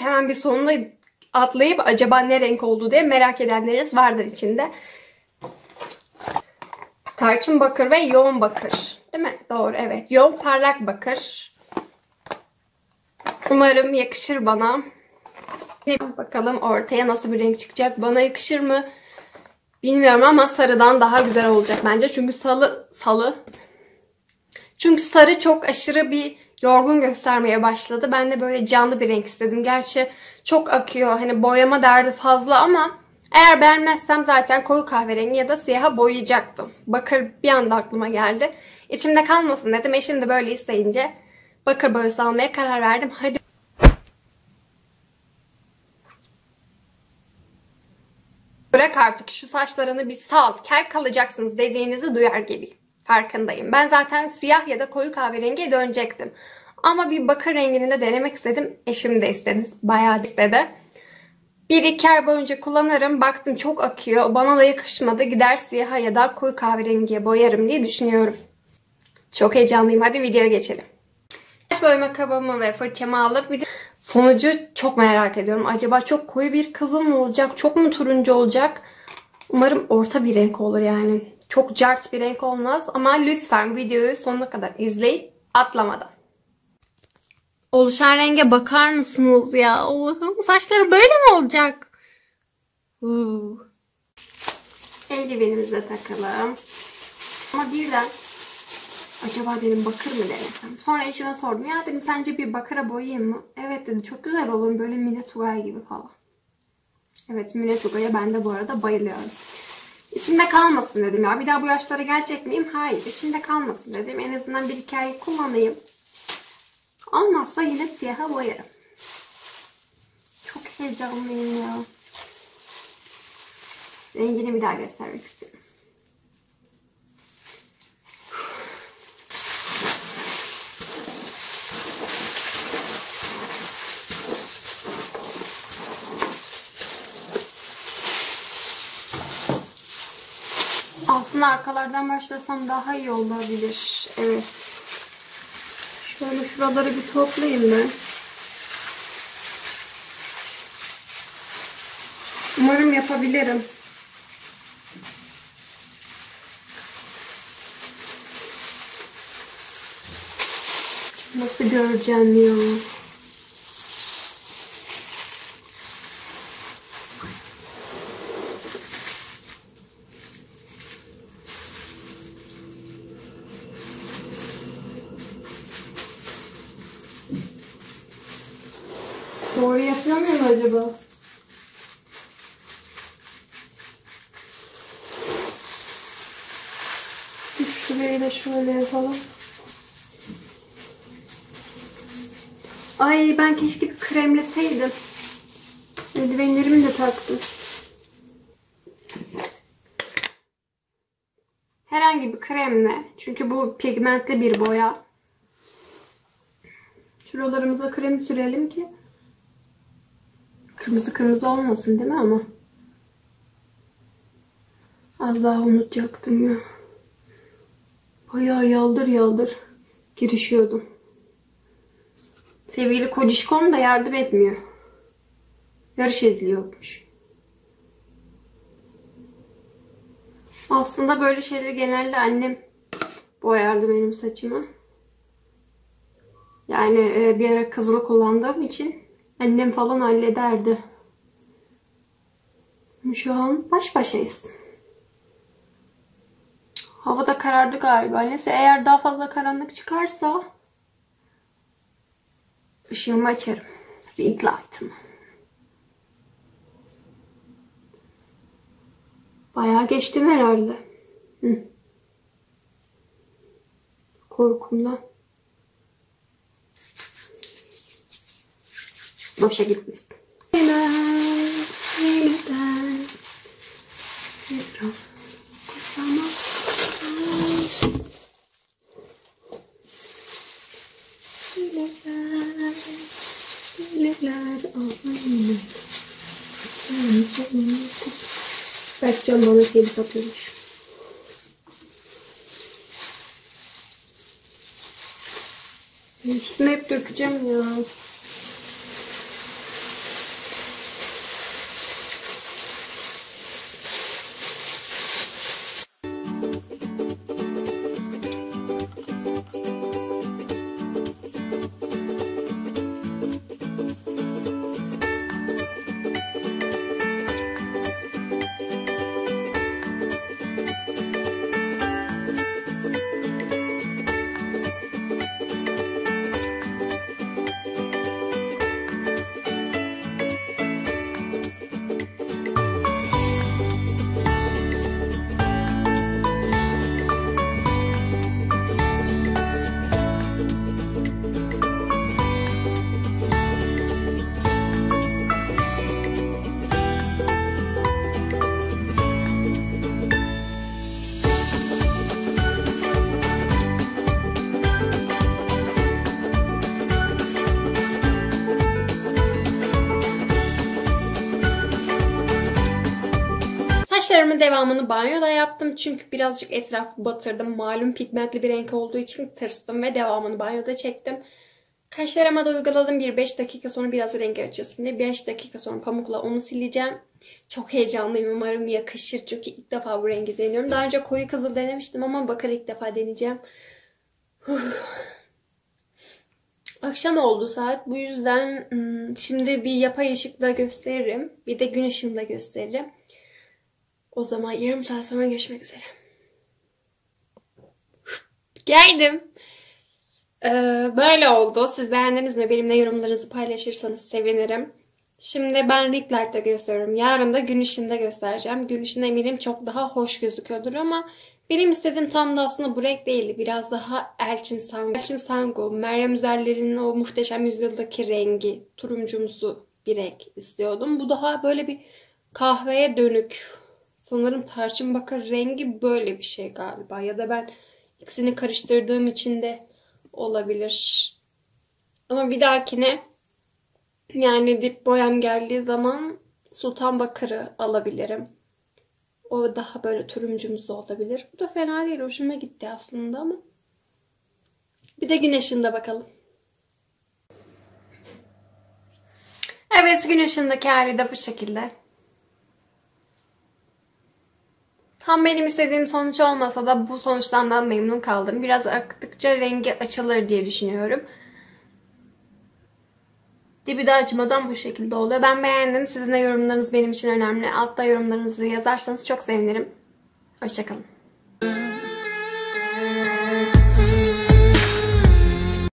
Hemen bir sonuna atlayıp acaba ne renk oldu diye merak edenleriniz vardır içinde. Tarçın bakır ve yoğun bakır. Değil mi? Doğru, evet. Yoğun parlak bakır. Umarım yakışır bana. Bakalım ortaya nasıl bir renk çıkacak. Bana yakışır mı? Bilmiyorum ama sarıdan daha güzel olacak bence. Çünkü Çünkü sarı çok aşırı bir yorgun göstermeye başladı. Ben de böyle canlı bir renk istedim. Gerçi çok akıyor. Hani boyama derdi fazla ama eğer beğenmezsem zaten koyu kahverengi ya da siyaha boyayacaktım. Bakır bir anda aklıma geldi. İçimde kalmasın dedim. Eşim de böyle isteyince bakır boyası almaya karar verdim. Hadi. Bırak artık şu saçlarını bir sal, kel kalacaksınız dediğinizi duyar gibi. Farkındayım. Ben zaten siyah ya da koyu kahverengiye dönecektim. Ama bir bakır rengini de denemek istedim. Eşim de istedi. Bayağı istedi. 1-2 ay boyunca kullanırım. Baktım çok akıyor. Bana da yakışmadı. Gider siyaha ya da koyu kahverengiye boyarım diye düşünüyorum. Çok heyecanlıyım. Hadi videoya geçelim. Saç boyama kabımı ve fırçamı alıp bir de sonucu çok merak ediyorum. Acaba çok koyu bir kızıl mı olacak? Çok mu turuncu olacak? Umarım orta bir renk olur yani. Çok cart bir renk olmaz. Ama lütfen videoyu sonuna kadar izleyin. Atlamadan. Oluşan renge bakar mısınız ya? Allah'ım, saçları böyle mi olacak? Eldivenimizi de takalım. Ama birden acaba dedim bakır mı denesem? Sonra eşime sordum. Ya dedim sence bir bakıra boyayayım mı? Evet dedi, çok güzel olur böyle Mine Tugay gibi falan. Evet, Mine Tugay'a ben de bu arada bayılıyorum. İçimde kalmasın dedim ya. Bir daha bu yaşlara gelecek miyim? Hayır, içimde kalmasın dedim. En azından 1-2 ay kullanayım. Olmazsa yine siyaha boyarım. Çok heyecanlıyım ya. Rengini bir daha göstermek istiyorum. Aslında arkalardan başlasam daha iyi olabilir. Evet. Şöyle şuraları bir toplayayım ben. Umarım yapabilirim. Nasıl göreceğim ya? Doğru yapıyor muyum acaba? Şurayı da şöyle yapalım. Ay, ben keşke bir kremleseydim. Eldivenlerimi de taktım. Herhangi bir kremle. Çünkü bu pigmentli bir boya. Şuralarımıza krem sürelim ki kırmızı kırmızı olmasın değil mi ama? Az daha unutacaktım ya. Bayağı yaldır yaldır girişiyordum. Sevgili kocişkom da yardım etmiyor. Yarış izliyormuş. Aslında böyle şeyleri genelde annem boyardı benim saçımı. Yani bir ara kızılı kullandığım için annem falan hallederdi. Şu an baş başayız. Hava da karardı galiba. Neyse, eğer daha fazla karanlık çıkarsa ışığımı açarım. Ring light'ımı. Bayağı geçtim herhalde. Korkumdan. Boşa gitmesin. Berkcan bana telif atıyormuş. Üstüne hep dökeceğim ya. Kaşlarımın devamını banyoda yaptım. Çünkü birazcık etrafı batırdım. Malum pigmentli bir renk olduğu için tırstım ve devamını banyoda çektim. Kaşlarıma da uyguladım. Bir 5 dakika sonra biraz rengi açılsın diye. 5 dakika sonra pamukla onu sileceğim. Çok heyecanlıyım. Umarım yakışır. Çünkü ilk defa bu rengi deniyorum. Daha önce koyu kızıl denemiştim ama bakır ilk defa deneyeceğim. Akşam oldu saat. Bu yüzden şimdi bir yapay ışıkla gösteririm. Bir de gün ışığında gösteririm. O zaman yarım saat sonra görüşmek üzere. Geldim. Böyle oldu. Siz beğendiniz mi? Benimle yorumlarınızı paylaşırsanız sevinirim. Şimdi ben ring light'ta gösteriyorum. Yarın da gün ışığında göstereceğim. Gün ışığında eminim çok daha hoş gözüküyordur ama benim istediğim tam da aslında bu renk değildi. Biraz daha Elçin Sango. Elçin Sango, Meryem Üzerler'in o Muhteşem Yüzyıl'daki rengi, turuncumsu bir renk istiyordum. Bu daha böyle bir kahveye dönük. Sanırım tarçın bakır rengi böyle bir şey galiba. Ya da ben ikisini karıştırdığım için de olabilir. Ama bir dahakine yani dip boyam geldiği zaman Sultan Bakır'ı alabilirim. O daha böyle turuncumsu olabilir. Bu da fena değil. Hoşuma gitti aslında ama. Bir de gün ışığında bakalım. Evet, gün ışığındaki hali de bu şekilde. Tam benim istediğim sonuç olmasa da bu sonuçtan ben memnun kaldım. Biraz aktıkça rengi açılır diye düşünüyorum. Dibi de açmadan bu şekilde oluyor. Ben beğendim. Sizin de yorumlarınız benim için önemli. Altta yorumlarınızı yazarsanız çok sevinirim. Hoşçakalın.